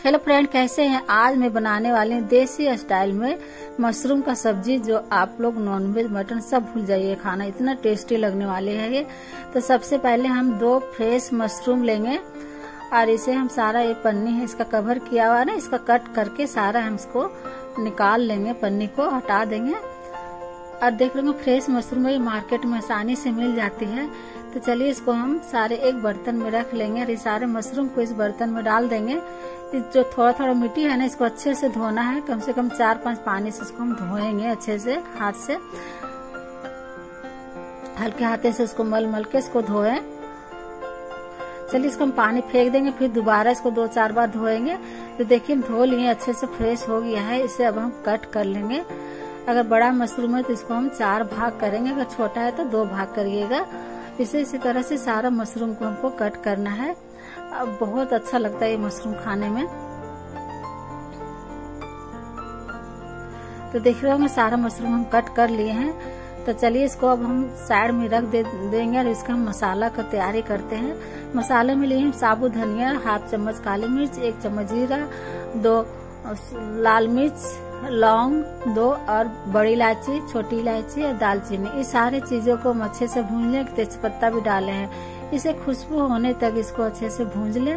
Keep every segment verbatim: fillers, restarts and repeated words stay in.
Hello friend, कैसे हैं। आज मैं बनाने वाली हूँ देसी स्टाइल में मशरूम का सब्जी, जो आप लोग नॉनवेज मटन सब भूल जाइए खाना, इतना टेस्टी लगने वाले है ये। तो सबसे पहले हम दो फ्रेश मशरूम लेंगे और इसे हम सारा, ये पन्नी है इसका कवर किया हुआ ना, इसका कट करके सारा हम इसको निकाल लेंगे, पन्नी को हटा देंगे। और देख लेंगे फ्रेश मशरूम ये मार्केट में आसानी से मिल जाती है। तो चलिए इसको हम सारे एक बर्तन में रख लेंगे और ये सारे मशरूम को इस बर्तन में डाल देंगे। जो थोड़ा थोड़ा मिट्टी है ना, इसको अच्छे से धोना है, कम से कम चार पांच पानी से इसको हम धोएंगे अच्छे से, हाथ से हल्के हाथे से इसको मल मल के इसको धोएं। चलिए इसको हम पानी फेंक देंगे, फिर दोबारा इसको दो चार बार धोएंगे। तो देखिए हम धो लिए, अच्छे से फ्रेश हो गया है। इसे अब हम कट कर लेंगे। अगर बड़ा मशरूम है तो इसको हम चार भाग करेंगे, अगर छोटा है तो दो भाग करिएगा। इसे इसी तरह से सारा मशरूम को हमको कट करना है। अब बहुत अच्छा लगता है ये मशरूम खाने में। तो देख रहे होंगे सारा मशरूम हम कट कर लिए हैं। तो चलिए इसको अब हम साइड में रख दे देंगे और इसका हम मसाला का तैयारी करते हैं। मसाले में लिए हैं साबुत धनिया, हाफ चम्मच काली मिर्च, एक चम्मच जीरा, दो लाल मिर्च, लौंग दो, और बड़ी इलायची, छोटी इलायची और दालचीनी। इस सारे चीजों को हम अच्छे से भून लें। तेज पत्ता भी डाले हैं। इसे खुशबू होने तक इसको अच्छे से भून लें।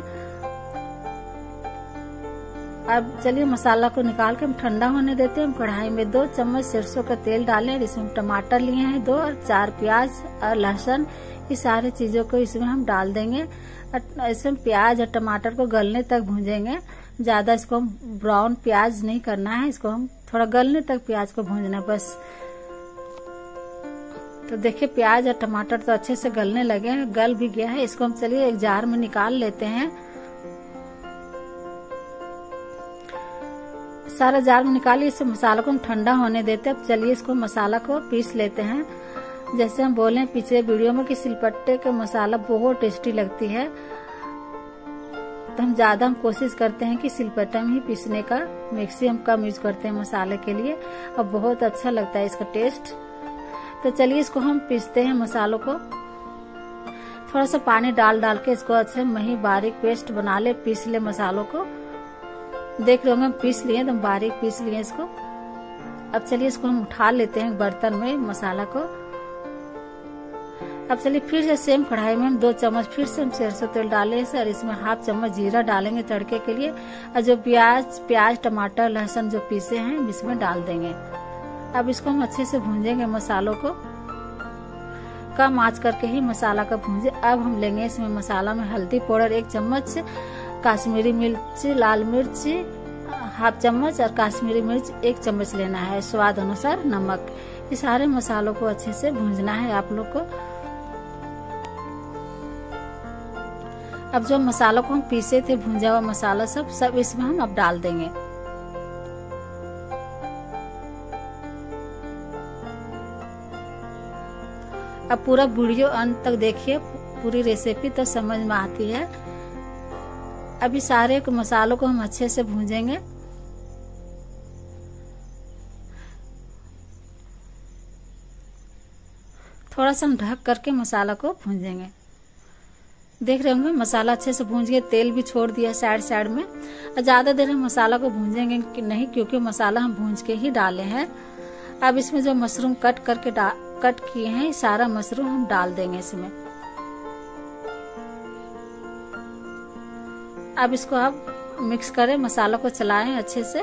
अब चलिए मसाला को निकाल के हम ठंडा होने देते हैं। हम कढ़ाई में दो चम्मच सरसों का तेल डालें और इसमें टमाटर लिए हैं दो, और चार प्याज और लहसुन, ये सारी चीजों को इसमें हम डाल देंगे। इसमें प्याज और टमाटर को गलने तक भूंजेंगे। ज्यादा इसको हम ब्राउन प्याज नहीं करना है, इसको हम थोड़ा गलने तक प्याज को भूंजना बस। तो देखिए प्याज और टमाटर तो अच्छे से गलने लगे हैं, गल भी गया है। इसको हम चलिए एक जार में निकाल लेते हैं। सारा जार में निकालिए, इस मसाला को हम ठंडा होने देते हैं। अब चलिए इसको मसाला को पीस लेते हैं। जैसे हम बोले पिछले वीडियो में कि सिलपट्टे का मसाला बहुत टेस्टी लगती है, तो हम ज्यादा हम कोशिश करते हैं कि सिलपट्टे में ही पीसने का, मिक्सी हम कम यूज करते हैं मसाले के लिए, और बहुत अच्छा लगता है इसका टेस्ट। तो चलिए इसको हम पीसते हैं मसालों को। थोड़ा सा पानी डाल डाल के इसको अच्छे मही बारीक पेस्ट बना ले, पीस ले मसालों को। देख रहे होंगे हम पीस लिए, एकदम बारीक पीस लिए इसको। अब चलिए इसको हम उठा लेते हैं बर्तन में मसाला को। अब चलिए फिर से सेम कढ़ाई में हम दो चम्मच फिर से हम सरसों तेल डाले हैं और इसमें हाफ चम्मच जीरा डालेंगे तड़के के लिए। और जो प्याज प्याज टमाटर लहसुन जो पीसे हैं इसमें डाल देंगे। अब इसको हम अच्छे से भूंजेंगे मसालों को, कम आंच करके ही मसाला का भूंजे। अब हम लेंगे इसमें मसाला में हल्दी पाउडर एक चम्मच, काश्मीरी मिर्च लाल मिर्च हाफ चम्मच, और काश्मीरी मिर्च एक चम्मच लेना है, स्वाद अनुसार नमक। ये सारे मसालों को अच्छे से भूंजना है आप लोग को। अब जो मसालों को हम पीसे थे, भूंजा हुआ मसाला सब सब इसमें हम अब डाल देंगे। अब पूरा वीडियो अंत तक देखिए, पूरी रेसिपी तो समझ में आती है। अभी सारे मसालों को हम अच्छे से भूंजेंगे। थोड़ा सा हम ढक करके मसाला को भूंजेंगे। देख रहे होंगे मसाला अच्छे से भूंज के तेल भी छोड़ दिया साइड साइड में। और ज्यादा देर हम मसाला को भूंजेंगे कि नहीं, क्योंकि मसाला हम भूंज के ही डाले हैं। अब इसमें जो मशरूम कट करके कट किए हैं, सारा मशरूम हम डाल देंगे इसमें। अब इसको आप मिक्स करें, मसाला को चलाएं अच्छे से।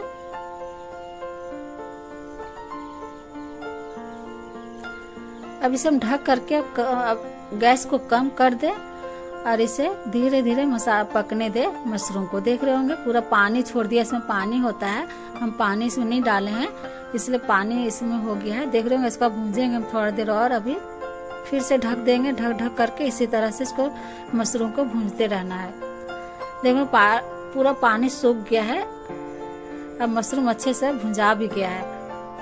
अब इसे हम ढक करके गैस को कम कर दें और इसे धीरे धीरे मसाला पकने दे मशरूम को। देख रहे होंगे पूरा पानी छोड़ दिया, इसमें पानी होता है, हम पानी इसमें नहीं डाले हैं, इसलिए पानी इसमें हो गया है। देख रहे होंगे इसको भूंजेंगे हम थोड़ा देर और। अभी फिर से ढक देंगे, ढक ढक करके इसी तरह से इसको मशरूम को भूंजते रहना है। देखो पा, पूरा पानी सूख गया है। अब मशरूम अच्छे से भुंजा भी गया है।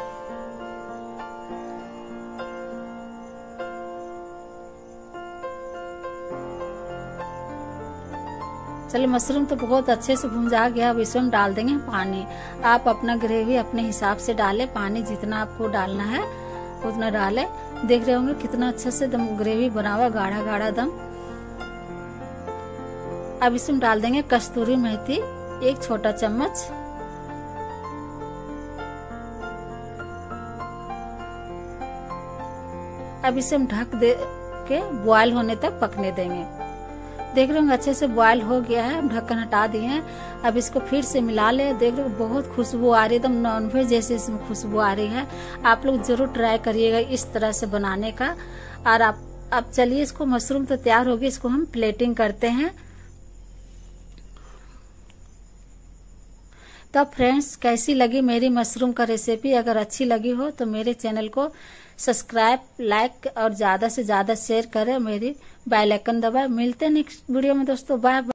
चलिए मशरूम तो बहुत अच्छे से भुंजा गया। अब इसमें हम डाल देंगे पानी। आप अपना ग्रेवी अपने हिसाब से डालें, पानी जितना आपको डालना है उतना डालें। देख रहे होंगे कितना अच्छा से दम ग्रेवी बना हुआ, गाढ़ा गाढ़ा दम। अब इसमें डाल देंगे कस्तूरी मेथी एक छोटा चम्मच। अब इसे हम ढक दे के बॉयल होने तक पकने देंगे। देख रहे होंगे अच्छे से बॉयल हो गया है, हम ढक्कन हटा दिए हैं। अब इसको फिर से मिला ले। देख रहे हो बहुत खुशबू आ रही है, एकदम नॉनवेज जैसे इसमें खुशबू आ रही है। आप लोग जरूर ट्राई करिएगा इस तरह से बनाने का। और आप अब चलिए, इसको मशरूम तो तैयार होगी, इसको हम प्लेटिंग करते हैं। तो फ्रेंड्स, कैसी लगी मेरी मशरूम का रेसिपी? अगर अच्छी लगी हो तो मेरे चैनल को सब्सक्राइब, लाइक और ज्यादा से ज्यादा शेयर करें, मेरी बेल आइकन दबाएं। मिलते हैं नेक्स्ट वीडियो में दोस्तों, बाय बाय।